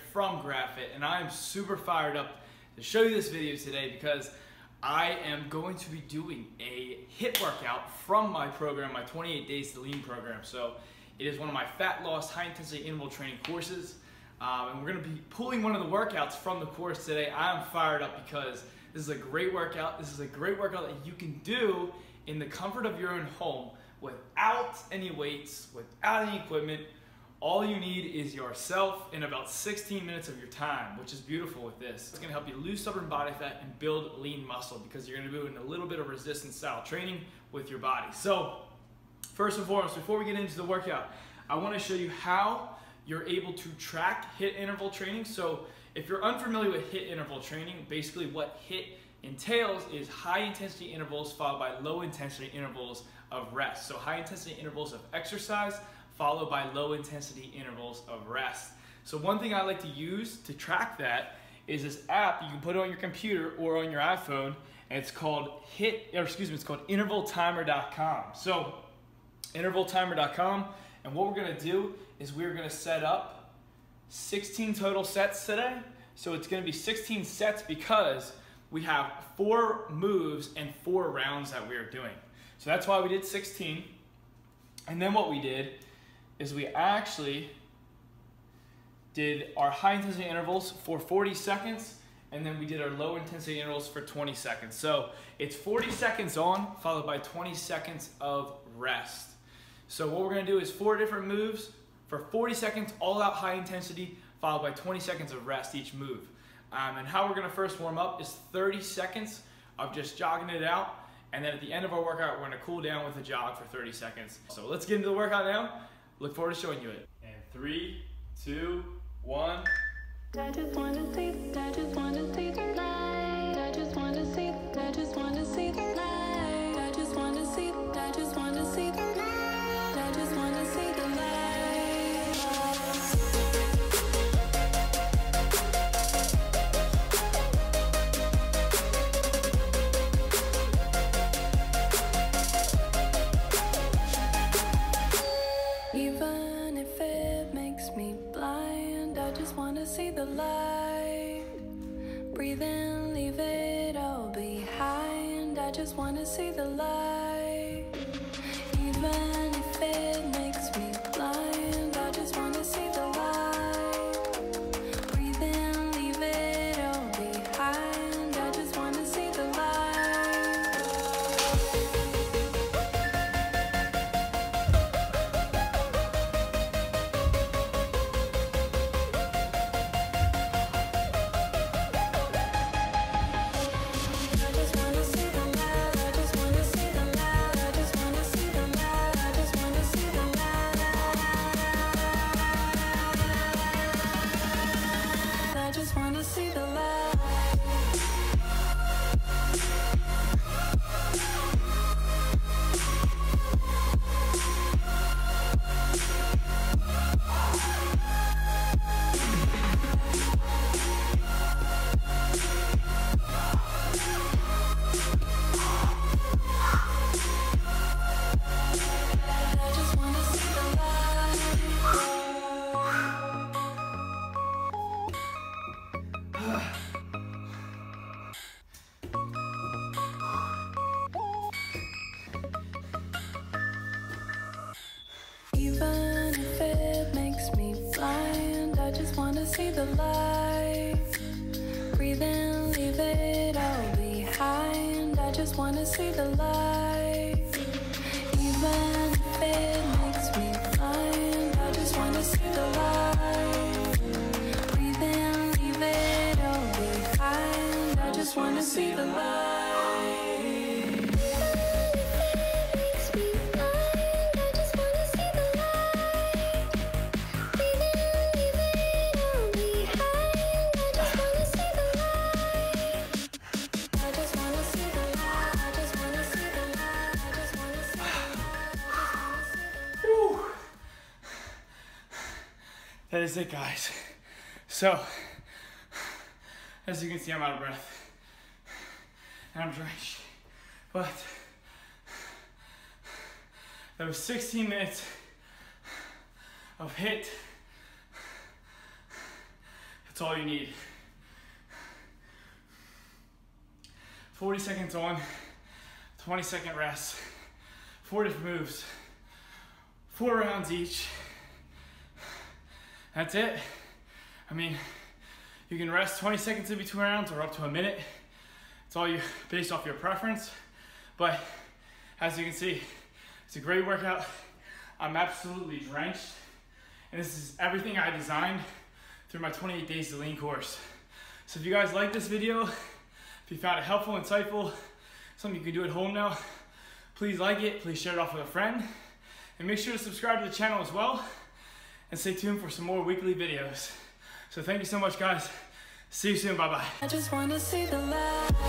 from GraphIt, and I am super fired up to show you this video today because I am going to be doing a HIIT workout from my program, my 28 Days to Lean program. So it is one of my fat loss, high intensity interval training courses, and we're going to be pulling one of the workouts from the course today. I'm fired up because this is a great workout. This is a great workout that you can do in the comfort of your own home without any weights, without any equipment. All you need is yourself in about 16 minutes of your time, which is beautiful with this. It's gonna help you lose stubborn body fat and build lean muscle because you're gonna be doing a little bit of resistance style training with your body. So first and foremost, before we get into the workout, I wanna show you how you're able to track HIIT interval training. So if you're unfamiliar with HIIT interval training, basically what HIIT entails is high intensity intervals followed by low intensity intervals of rest. So high intensity intervals of exercise followed by low intensity intervals of rest. So one thing I like to use to track that is this app. You can put it on your computer or on your iPhone, and it's called it's called intervaltimer.com. So intervaltimer.com, and what we're gonna do is we're gonna set up 16 total sets today. So it's gonna be 16 sets because we have 4 moves and 4 rounds that we are doing. So that's why we did 16. And then what we did is we actually did our high intensity intervals for 40 seconds, and then we did our low intensity intervals for 20 seconds. So it's 40 seconds on, followed by 20 seconds of rest. So what we're gonna do is 4 different moves for 40 seconds, all out high intensity, followed by 20 seconds of rest each move. And how we're gonna first warm up is 30 seconds of just jogging it out, and then at the end of our workout, we're gonna cool down with a jog for 30 seconds. So let's get into the workout now. Look forward to showing you it. And 3, 2, 1. I just wanna see the light. I just wanna see the light. I just wanna see the light. I just wanna see the light. I just wanna see the light. I just wanna see the light. Even if it makes me blind, I just wanna see the light. Breathe in, leave it all behind. I just wanna see the light. Even if it makes me blind, I just wanna see the light. Breathe in, leave it all behind. I just wanna see the light. See the light. Even if it makes me blind, I just wanna see the light. Breathe in, leave it all behind. I just wanna see the light. Even if it makes me blind, I just wanna see the light. Breathe in, leave it all behind. I just wanna see the light. That is it, guys. So, as you can see, I'm out of breath and I'm drenched, but that was 16 minutes of HIIT That's all you need. 40 seconds on, 20-second rest, 4 different moves, 4 rounds each. That's it. I mean, you can rest 20 seconds in between rounds or up to a minute. It's all you, based off your preference. But as you can see, it's a great workout. I'm absolutely drenched. And this is everything I designed through my 28 Days to Lean course. So if you guys like this video, if you found it helpful, insightful, something you can do at home now, please like it, please share it off with a friend. And make sure to subscribe to the channel as well. And stay tuned for some more weekly videos. So thank you so much, guys. See you soon, bye-bye. I just wanna see the light.